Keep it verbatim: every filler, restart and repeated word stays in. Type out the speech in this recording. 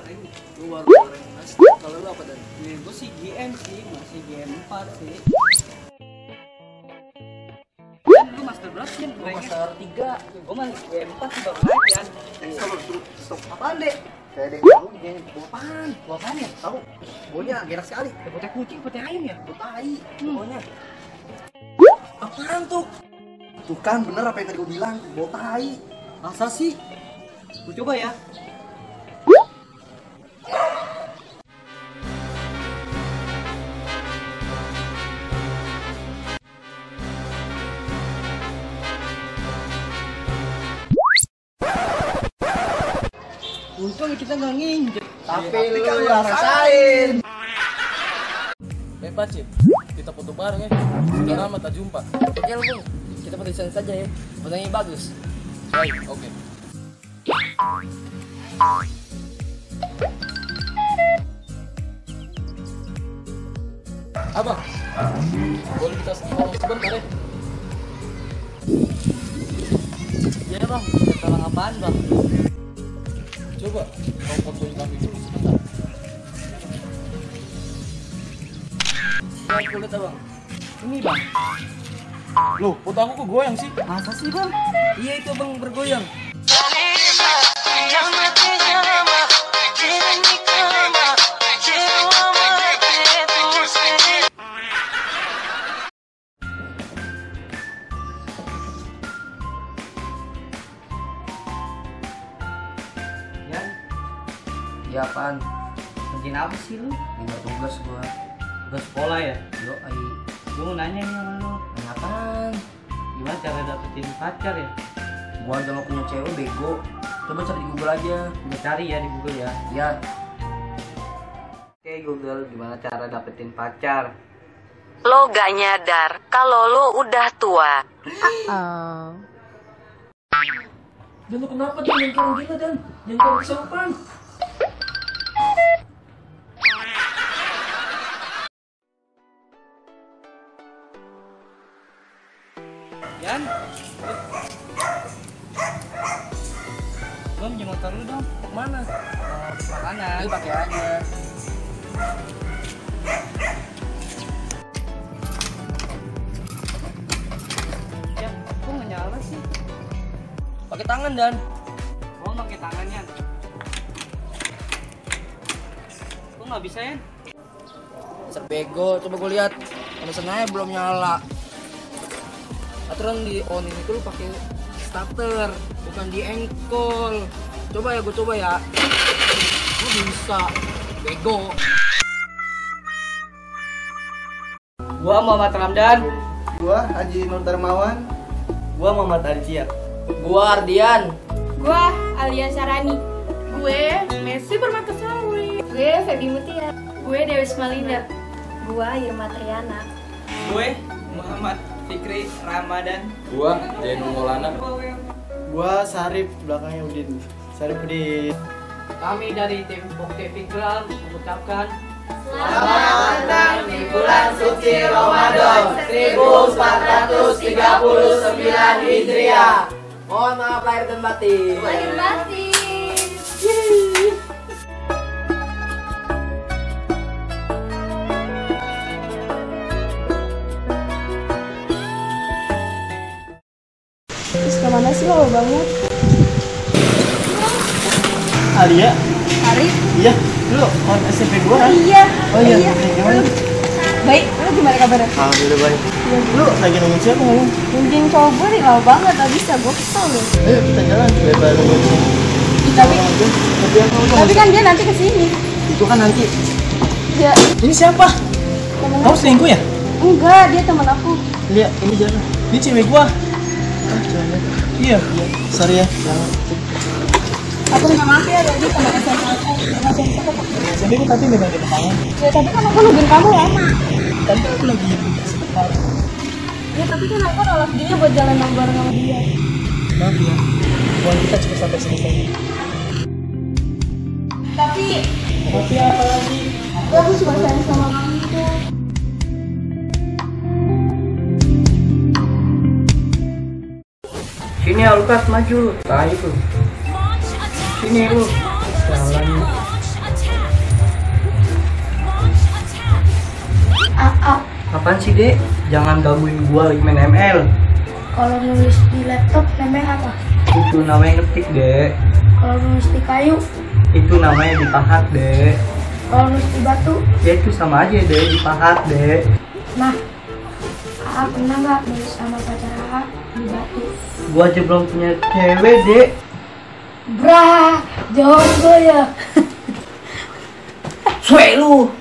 goreng. Gue baru goreng mas. Kalau lu apa dan? Ya, gue sih G M sih, masih G M empat sih. Kan lu master berapa sih? Gue master tiga. Gue mah G M empat sih baru naik ya. Stop, stop. Apaan deh? Kayak deh, tahu G M apaan? Apaan ya? Tahu? Baunya gerak sekali. Putih kucing, putih ayam ya? Putih tai. Pokoknya. Apaan tuh? Tuh kan bener apa yang tadi gue bilang, bau tai. Masa sih? Gue coba ya. Untung kita nggak nginjek. Tapi lu kan yang rasain. Eh Pacit, kita foto bareng ya. Sudah lama tak jumpa. Oke lu Bung, kita foto di sana saja ya. Fotonya bagus. Baik, oke. Abang, boleh kita tolong sebentar ya? Iya bang, kita tolong apaan bang? Coba, kau fotoin kami dulu sebentar. Ya aku lihat bang. Ini bang. Loh, foto aku kok goyang sih? Masa sih bang? Iya itu bang bergoyang. Yan, Ya apaan? kerjain apa sih lu? Tinggal tugas gua. Tugas sekolah ya? Yo ai. Gue mau nanya nih sama lu. Apaan? Gimana cara dapetin pacar ya? Gua aja nggak punya cewek bego. Coba cari di Google aja. Gue cari ya di Google ya. Ya. Oke Google, gimana cara dapetin pacar? Lo gak nyadar kalau lo udah tua. Dan lu kenapa tuh yang kurang gila dan? Yang kurang sopan? Yan, gue minjem motor lu dong. Mau kemana? Mau beli makanan. Ini pakai aja. Ya, kok nggak nyala sih? Pakai tangan dan. Mau pakai tangannya? Kok nggak bisa ya? Dasar bego, coba gua lihat. Mesinnya belum nyala. Aturan di on ini tuh lu pakai starter, bukan di engkol. Coba ya, gue coba ya. Lu bisa, bego. Gua Muhammad Ramdan. Gua Haji Nur Darmawan. Gua Muhammad Arcia. Gua Ardian. Gua Alia Sarani. Gue Messi Permatasari. Gue Febi Mutia. Gue Dewi Smalinda. Gue Irma Triana. Gue Muhammad Fikri Ramadan. Gua Jainul Maulana. Gua Sarif, belakangnya Udin. Sarif Udin. Kami dari tim Bukti Fikram mengucapkan Selamat datang di bulan suci Ramadan seribu empat ratus tiga puluh sembilan Hijriah. Mohon maaf lahir dan batin. Lahir batin. Terus kemana sih lo banget? Alia? Arif? Iya, lu on S M P gua kan? Iya. Oh iya, gimana? Baik, lo gimana kabarnya? Alhamdulillah baik. Lu lagi nungguin siapa ngomong? Mungkin cowok gue nih lama banget, gak bisa, gue kesel deh. Ayo kita jalan, daripada nungguin siapa. Tapi, Tapi aku tapi kan dia nanti kesini. itu kan nanti. Dia, Ini siapa? temen Kamu aku. selingkuh ya? Enggak, dia temen aku. Lihat, ini jalan. Ini cewek gua. Ah, jangan. Iya, iya. Sorry ya. Jangan. Aku minta maaf ya, tadi sama S M A aku. Sama S M A aku. S M P gua tadi megang di tangan. Ya, tapi kan aku nungguin kamu lama. Tadi aku lagi sebentar. Ya, tapi kan aku nolak dia buat jalan bareng sama dia. Maaf ya. Buat kita cukup sampai sini saja. Tapi, Tapi apa lagi? aku cuma sayang sama kamu itu. sini ya Lukas, maju. Nah itu. Sini lu. Jalan. Apaan sih, Dek? Jangan gangguin gua lagi main M L. Kalau nulis di laptop namanya apa? Itu namanya ngetik, Dek. Kalau nulis di kayu? Itu namanya dipahat, Dek. Kalau nulis di batu? Ya itu sama aja, Dek, dipahat, Dek. Nah, A A pernah nggak nulis sama pacar A A di batu? Gua aja belum punya cewek, Dek. Brah, jawab gue ya. Suek lu.